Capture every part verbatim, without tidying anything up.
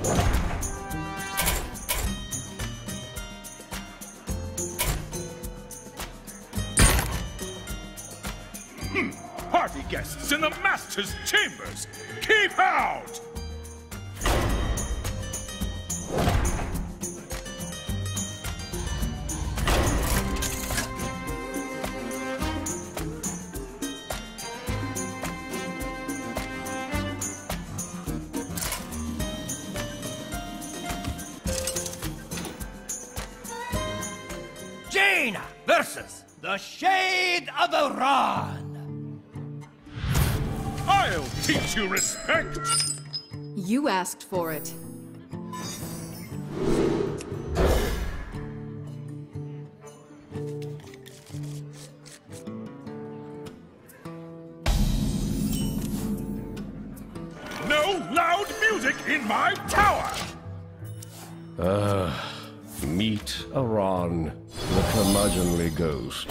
Party guests in the Master's chambers! Keep out! Jaina versus the Shade of the Rod. I'll teach you respect! You asked for it. No loud music in my tower! Uh, meet Aran, the curmudgeonly ghost.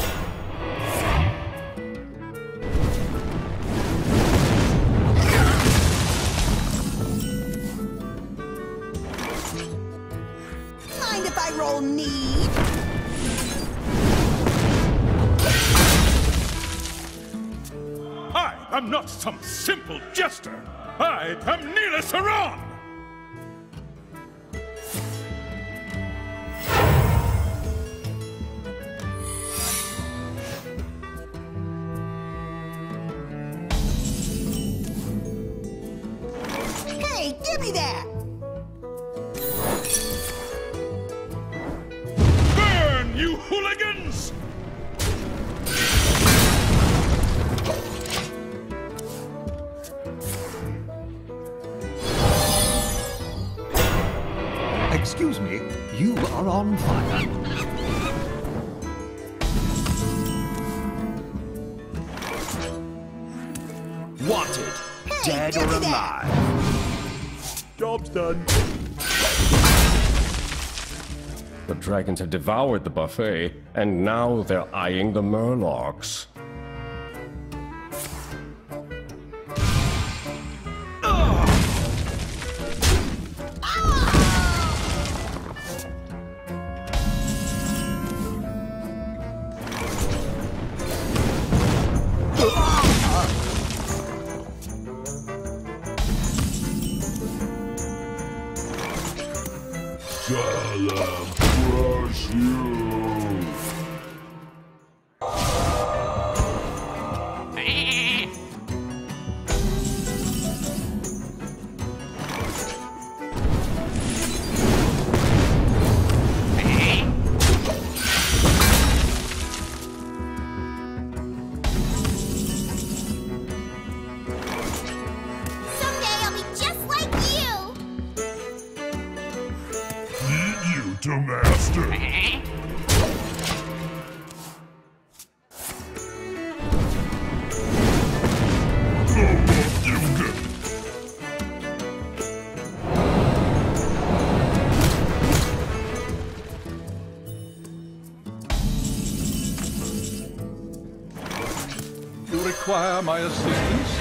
Mind if I roll need? I am not some simple jester! I am Neela Saran! Hey, give me that! Burn, you hooligans! Excuse me, you are on fire. Wanted, Hey, dead give or me that. alive. Job's done. The dragons have devoured the buffet, and now they're eyeing the murlocs. Shall I crush you? Someday I'll be just like you! Lead you to master. Oh, you good. You require my assistance?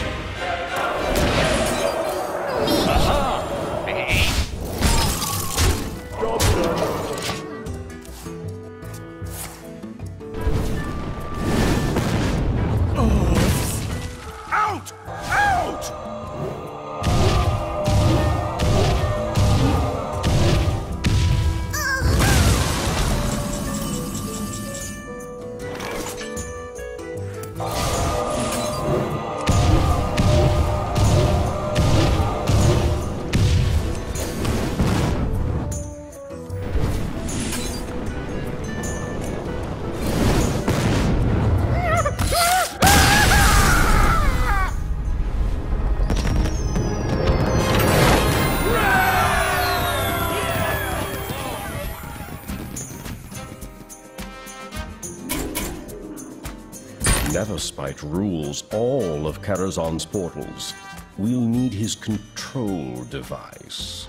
Job's done. Out! Out! Neverspite rules all of Karazhan's portals. We'll need his control device.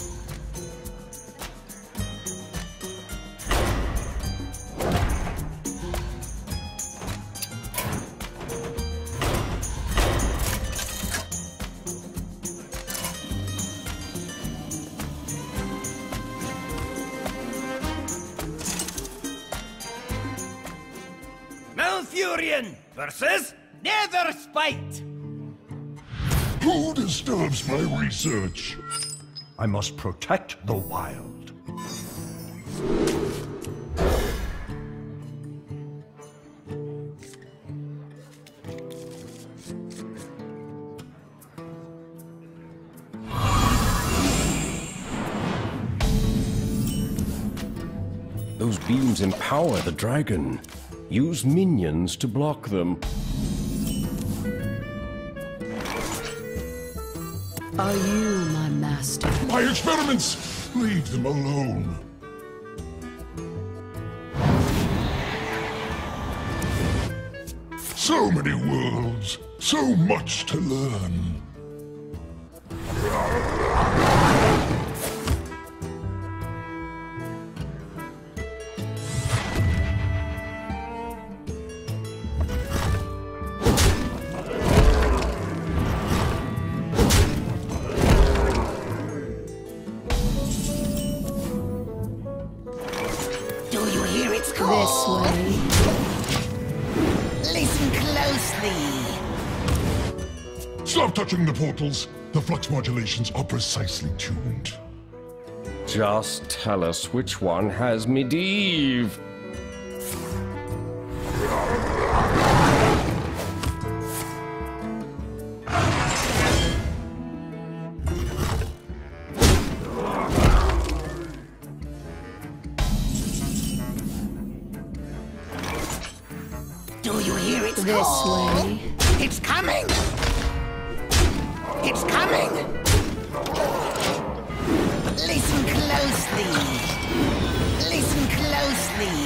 Malfurion versus Nether Spite. Who disturbs my research? I must protect the wild. Those beams empower the dragon. Use minions to block them. Are you my master? My experiments! Leave them alone. So many worlds, so much to learn. This way. Listen closely. Stop touching the portals. The flux modulations are precisely tuned. Just tell us which one has Medivh. Do you hear it? This call? way. It's coming! It's coming! Listen closely. Listen closely.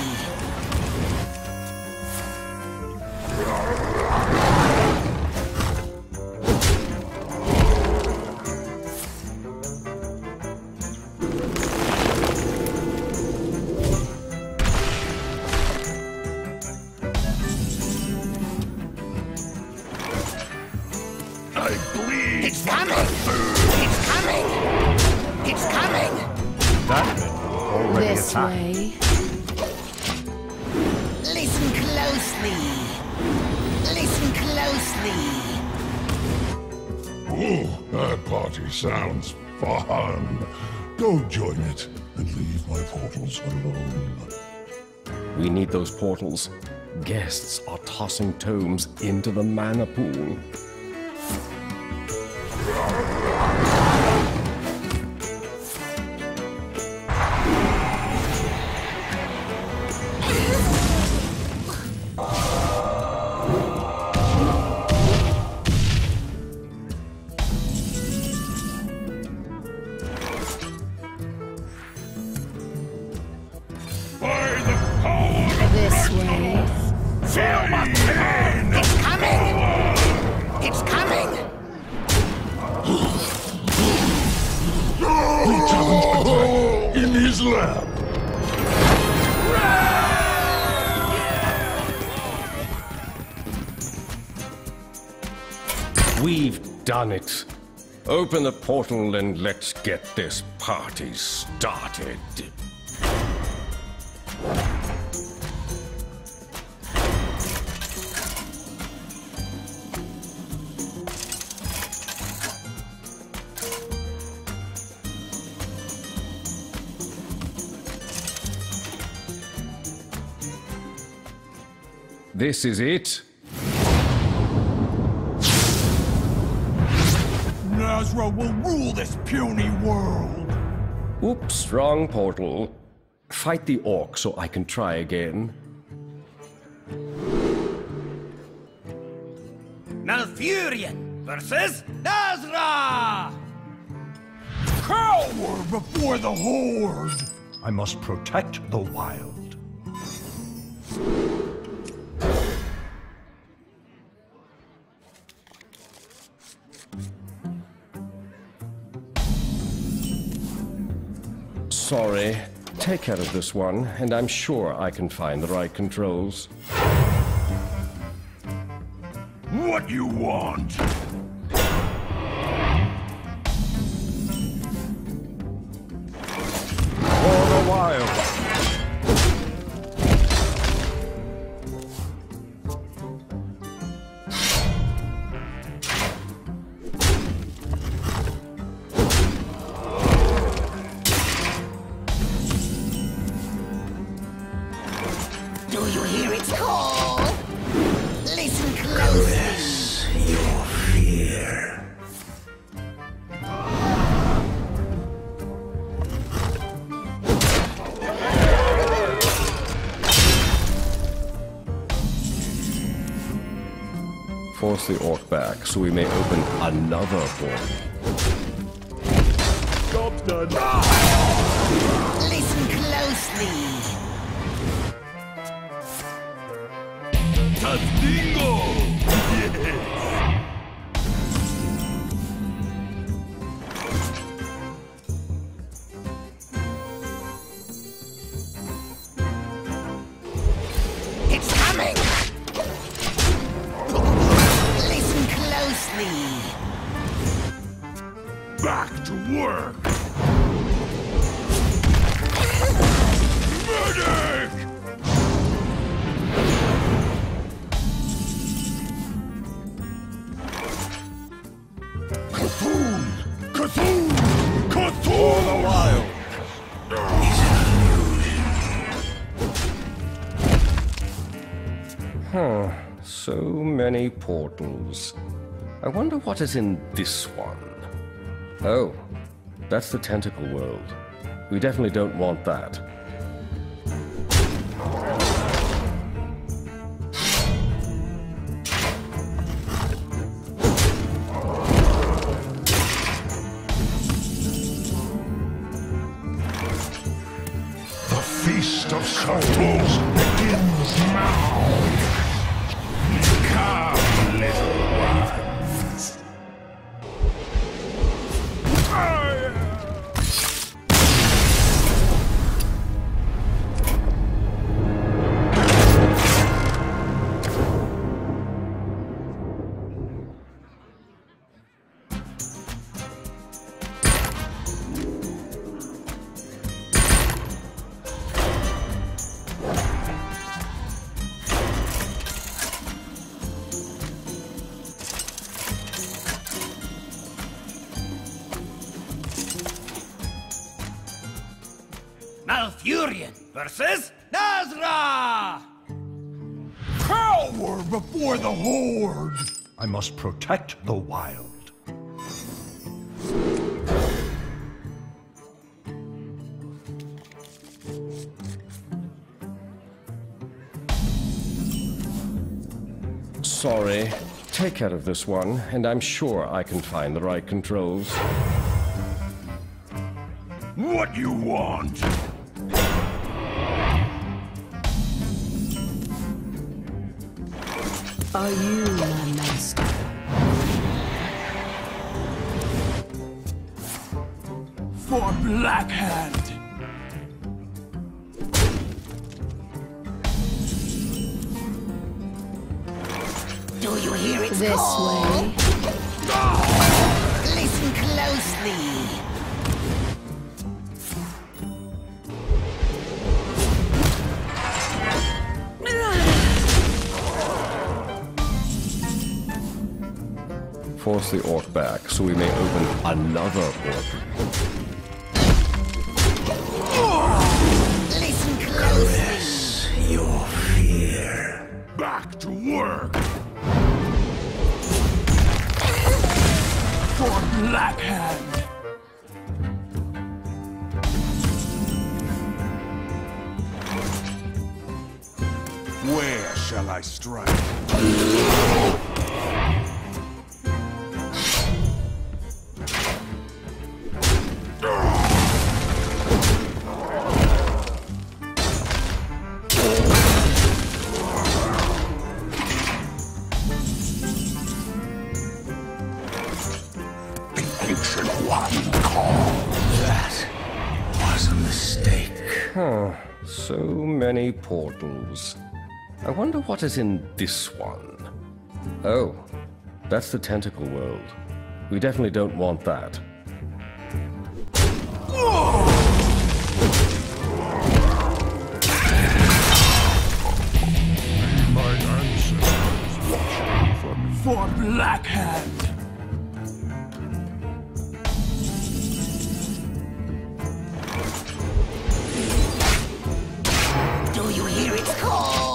I bleed. It's coming! It's coming! It's coming! That men will already This attacked. way. Listen closely. Listen closely. Oh, that party sounds fun. Go join it and leave my portals alone. We need those portals. Guests are tossing tomes into the mana pool. By the power of This way. feel my pain! It's coming! It's coming! We challenge attack in his lab. We've done it. Open the portal and let's get this party started. This is it. Nazra will rule this puny world. Oops, wrong portal. Fight the orc so I can try again. Malfurion versus Nazra. Cower before the horde. I must protect the wild. Sorry. Take care of this one, and I'm sure I can find the right controls. What you want? For the wild. Do you hear its call? Listen closely. Caress your fear. Force the orc back so we may open another portal. Job's done. Listen closely. Tastingo! Yes! It's coming. Listen closely. Back to work! Medic! Cthulhu! Cthulhu! Cthulhu! The wild! Huh. So many portals. I wonder what is in this one. Oh, that's the tentacle world. We definitely don't want that. The Feast of Souls begins now. Come, little ones. Malfurion versus Nazra! Cower before the Horde! I must protect the wild. Sorry. Take care of this one, and I'm sure I can find the right controls. What you want? Are you my master? For Black Hand! Do you hear its This call? way. Listen closely. Force the orc back so we may open another portal. Listen closely. Caress your fear. Back to work! For Black Hand! Where shall I strike? Ancient One call. That was a mistake. Huh. So many portals. I wonder what is in this one. Oh, that's the tentacle world. We definitely don't want that. My ancestors watching for me. For Black Hand! Do you hear its call?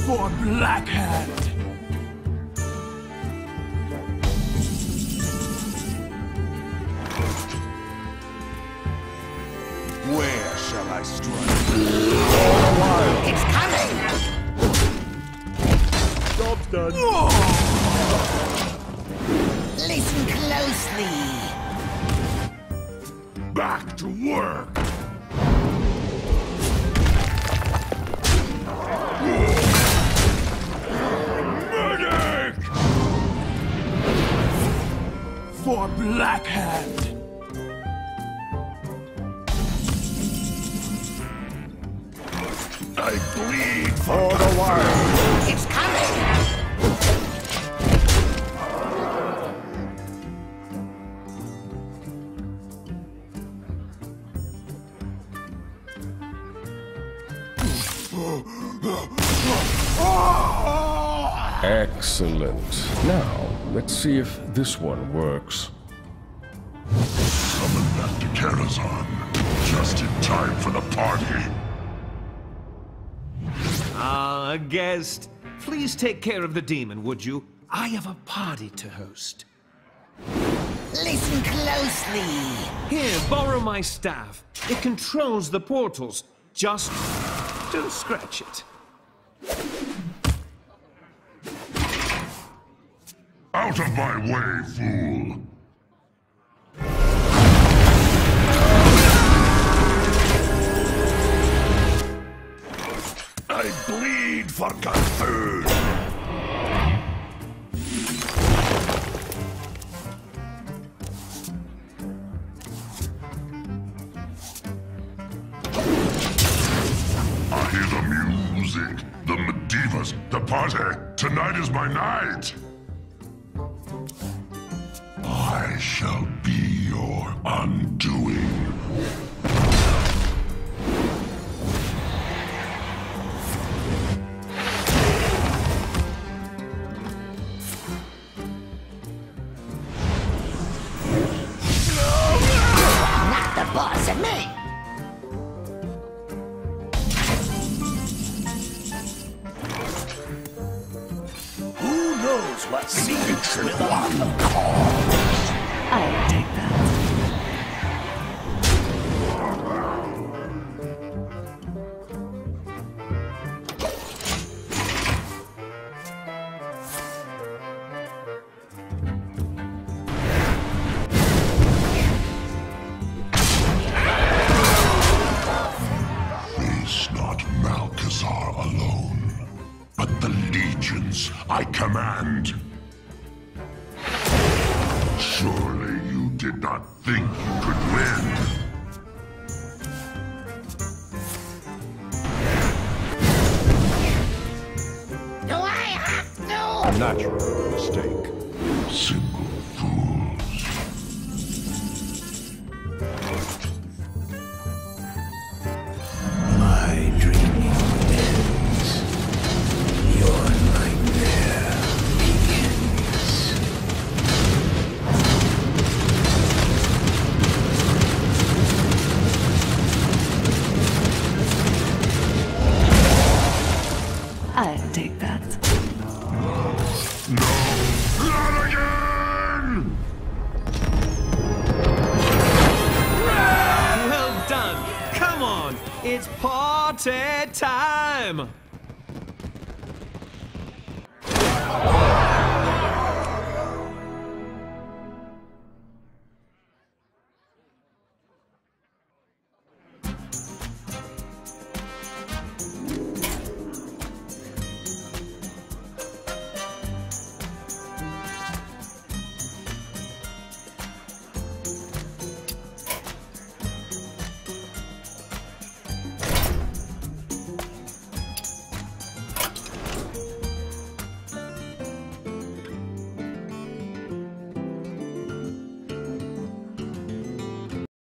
For Black Hand. Where shall I strike? It's coming! Job's done. Listen closely. Back to work. Medic! For Black Hand. I bleed for the wild. It's coming! Excellent. Now, let's see if this one works. Summon back to Karazhan. Just in time for the party. Ah, a guest. Please take care of the demon, would you? I have a party to host. Listen closely. Here, borrow my staff. It controls the portals. Just don't scratch it. Out of my way, fool! I bleed for good food. I hear the music, the Medivas, the party. Tonight is my night. I shall be your undoing. Not the boss of me. Who knows what secrets will uncover? I'll take that. Face not Malkazar alone, but the legions I command. Surely you did not think you could win. Do I have to? A natural mistake. Simple fools. My dreaming ends. Your nightmare begins. I'll take that. Not again! Well done. Come on. It's party time.